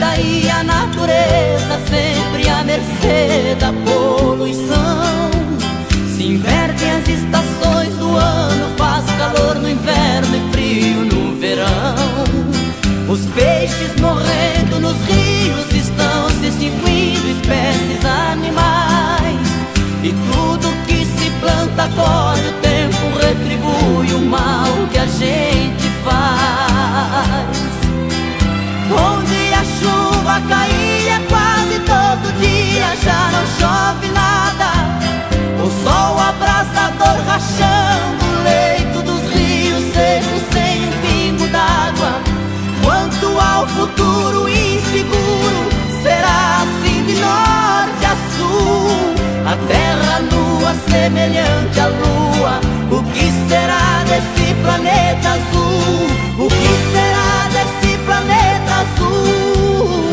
vida e a natureza sempre à mercê da poluição. Se invertem as estações do ano, faz calor no inverno e frio no verão. Os peixes morrendo nos rios estão se extinguindo, espécies animais. E tudo que se planta colhe, o tempo retribui o mal que a gente faz. Onde a chuva caía quase todo dia, já não chove nada. O sol abrasador rachando o leito dos rios secos sem um pingo d'água. Quanto ao futuro inseguro, será assim de norte a sul. A terra nua semelhante à lua, o que será desse planeta azul? O que será desse planeta azul?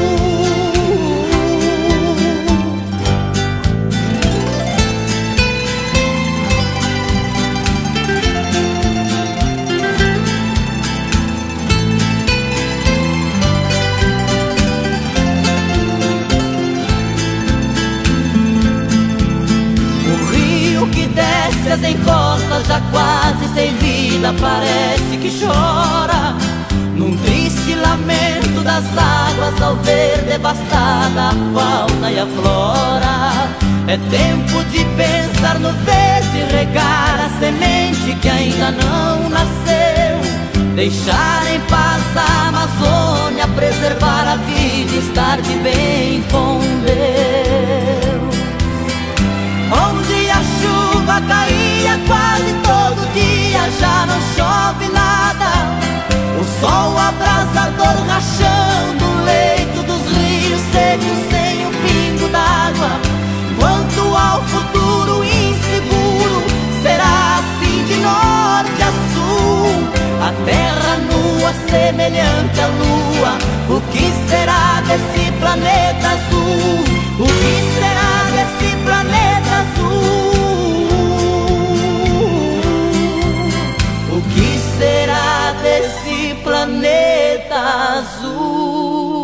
As encostas já quase sem vida, parece que chora num triste lamento das águas ao ver devastada a fauna e a flora. É tempo de pensar no verde, regar a semente que ainda não nasceu, deixar em paz a Amazônia, preservar a vida e estar de bem com Deus. Onde a chuva caía quase todo dia, já não chove nada. O sol abrasador rachando o leito dos rios secos sem um pingo d'água. Quanto ao futuro inseguro, será assim de norte a sul. A terra nua semelhante à lua, o que será desse planeta azul? O que será desse planeta azul? O que será desse planeta azul?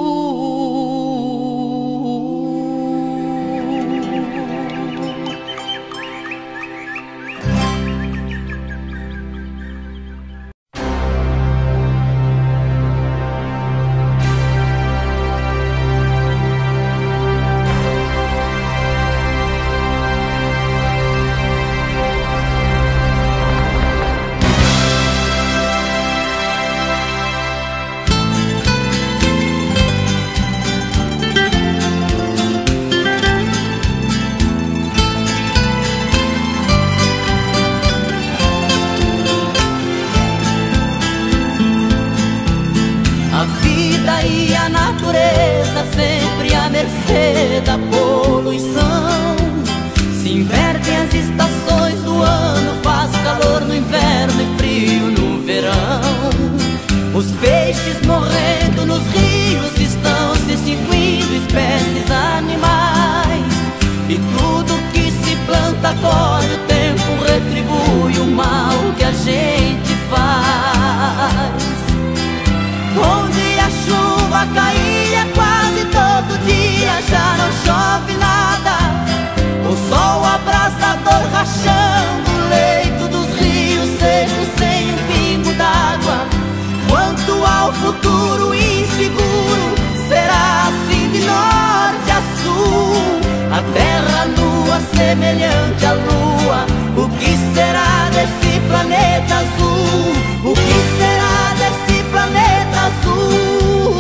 E a natureza sempre à mercê da poluição. Se invertem as estações do ano, faz calor no inverno e frio no verão. Os peixes morrendo nos rios estão se extinguindo, espécies animais. E tudo que se planta colhe, o tempo retribui o mal que a gente faz. Onde a chuva caía quase todo dia, já não chove nada. O sol abrasador rachando o leito dos rios secos sem um pingo d'água. Quanto ao futuro inseguro, será assim de norte a sul. A terra nua semelhante à lua, o que será desse planeta azul? O que será desse planeta azul?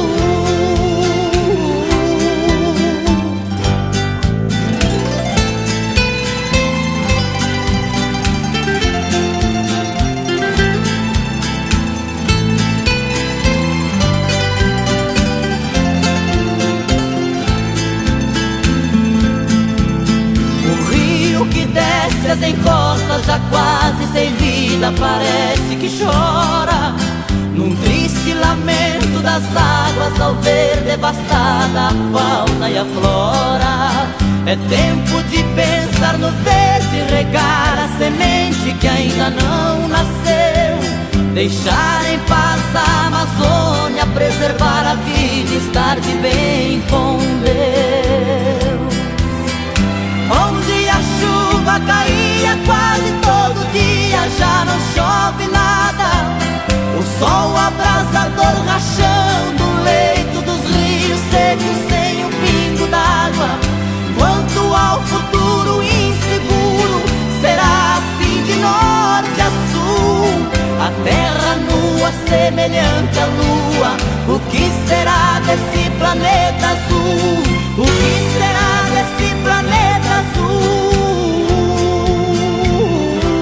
O rio que desce as encostas já quase sem vida, parece que chora num triste lamento das águas ao ver devastada a fauna e a flora. É tempo de pensar no verde, regar a semente que ainda não nasceu, deixar em paz nossa Amazônia, preservar a vida e estar de bem com Deus. Onde a chuva caía quase todo dia, já não chove nada. O sol abrasador rachando o leito dos rios secos sem um pingo d'água. Quanto ao futuro inseguro, será assim de norte a sul. A terra nua semelhante à lua, o que será desse planeta azul? O que será desse planeta azul?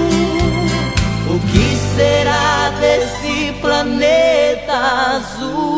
O que será desse planeta azul?